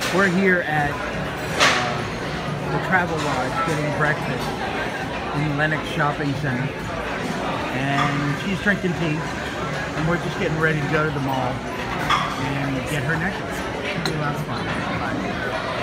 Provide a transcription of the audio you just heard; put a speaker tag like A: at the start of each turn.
A: We're here at the Travel Lodge getting breakfast in Lenox Shopping Center. And she's drinking tea. And we're just getting ready to go to the mall and get her necklace. It'll be a lot of fun. Bye.